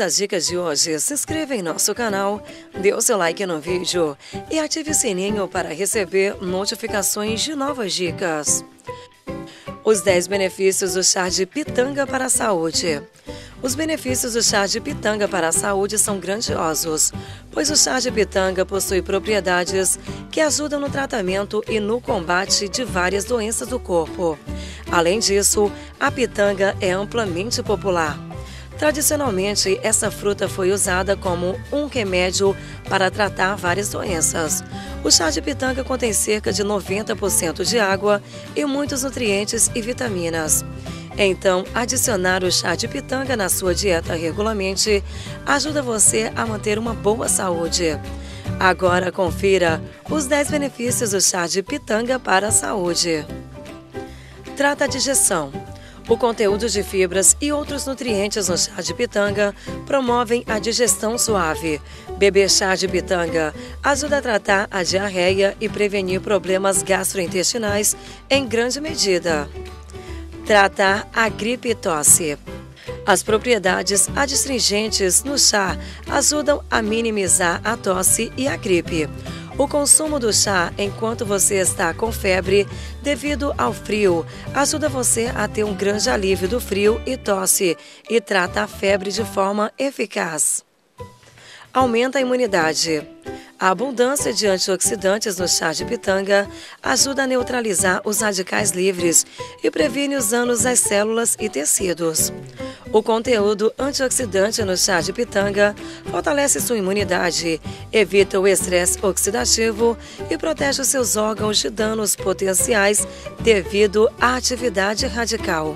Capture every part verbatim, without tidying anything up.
das dicas de hoje, se inscreva em nosso canal, dê o seu like no vídeo e ative o sininho para receber notificações de novas dicas. Os dez benefícios do chá de pitanga para a saúde. Os benefícios do chá de pitanga para a saúde são grandiosos, pois o chá de pitanga possui propriedades que ajudam no tratamento e no combate de várias doenças do corpo. Além disso, a pitanga é amplamente popular. Tradicionalmente, essa fruta foi usada como um remédio para tratar várias doenças. O chá de pitanga contém cerca de noventa por cento de água e muitos nutrientes e vitaminas. Então, adicionar o chá de pitanga na sua dieta regularmente ajuda você a manter uma boa saúde. Agora confira os dez benefícios do chá de pitanga para a saúde. Trata a digestão. O conteúdo de fibras e outros nutrientes no chá de pitanga promovem a digestão suave. Beber chá de pitanga ajuda a tratar a diarreia e prevenir problemas gastrointestinais em grande medida. Tratar a gripe e tosse. As propriedades adstringentes no chá ajudam a minimizar a tosse e a gripe. O consumo do chá enquanto você está com febre devido ao frio ajuda você a ter um grande alívio do frio e tosse e trata a febre de forma eficaz. Aumenta a imunidade. A abundância de antioxidantes no chá de pitanga ajuda a neutralizar os radicais livres e previne os danos às células e tecidos. O conteúdo antioxidante no chá de pitanga fortalece sua imunidade, evita o estresse oxidativo e protege os seus órgãos de danos potenciais devido à atividade radical.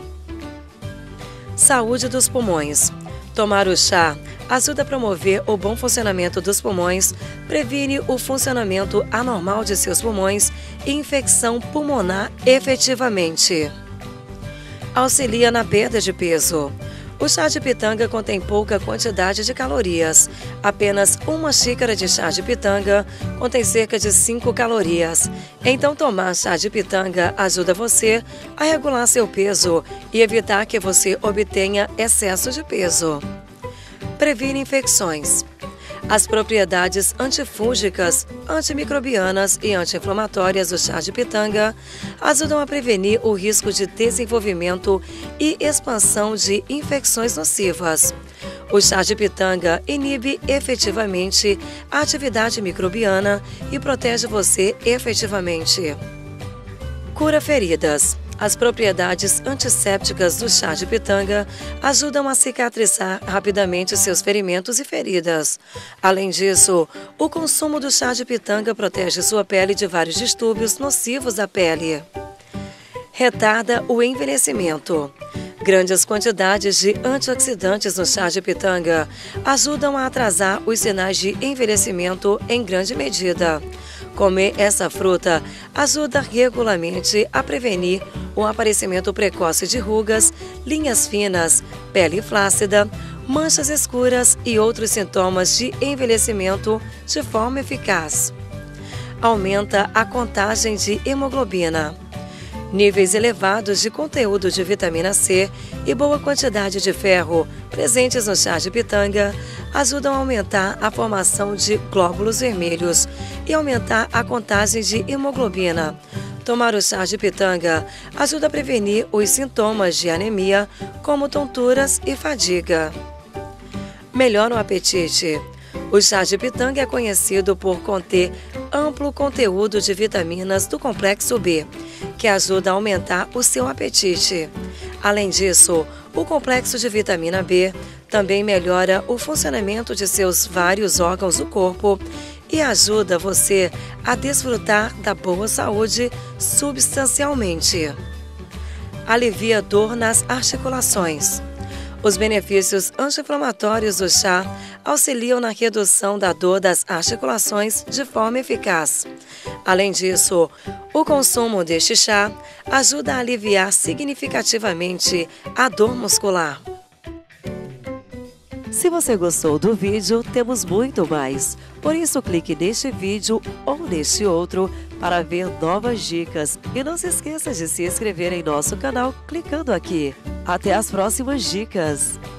Saúde dos pulmões. Tomar o chá ajuda a promover o bom funcionamento dos pulmões, previne o funcionamento anormal de seus pulmões e infecção pulmonar efetivamente. Auxilia na perda de peso. O chá de pitanga contém pouca quantidade de calorias. Apenas uma xícara de chá de pitanga contém cerca de cinco calorias. Então, tomar chá de pitanga ajuda você a regular seu peso e evitar que você obtenha excesso de peso. Previne infecções. As propriedades antifúngicas, antimicrobianas e anti-inflamatórias do chá de pitanga ajudam a prevenir o risco de desenvolvimento e expansão de infecções nocivas. O chá de pitanga inibe efetivamente a atividade microbiana e protege você efetivamente. Cura feridas. As propriedades antissépticas do chá de pitanga ajudam a cicatrizar rapidamente seus ferimentos e feridas. Além disso, o consumo do chá de pitanga protege sua pele de vários distúrbios nocivos da pele. Retarda o envelhecimento. Grandes quantidades de antioxidantes no chá de pitanga ajudam a atrasar os sinais de envelhecimento em grande medida. Comer essa fruta ajuda regularmente a prevenir o aparecimento precoce de rugas, linhas finas, pele flácida, manchas escuras e outros sintomas de envelhecimento de forma eficaz. Aumenta a contagem de hemoglobina. Níveis elevados de conteúdo de vitamina C e boa quantidade de ferro presentes no chá de pitanga ajudam a aumentar a formação de glóbulos vermelhos e aumentar a contagem de hemoglobina. Tomar o chá de pitanga ajuda a prevenir os sintomas de anemia, como tonturas e fadiga. Melhora o apetite. O chá de pitanga é conhecido por conter amplo conteúdo de vitaminas do complexo B, que ajuda a aumentar o seu apetite. Além disso, o complexo de vitamina B também melhora o funcionamento de seus vários órgãos do corpo e ajuda você a desfrutar da boa saúde substancialmente. Alivia dor nas articulações. Os benefícios anti-inflamatórios do chá auxiliam na redução da dor das articulações de forma eficaz. Além disso, o consumo deste chá ajuda a aliviar significativamente a dor muscular. Se você gostou do vídeo, temos muito mais. Por isso, clique neste vídeo ou neste outro para ver novas dicas. E não se esqueça de se inscrever em nosso canal clicando aqui. Até as próximas dicas!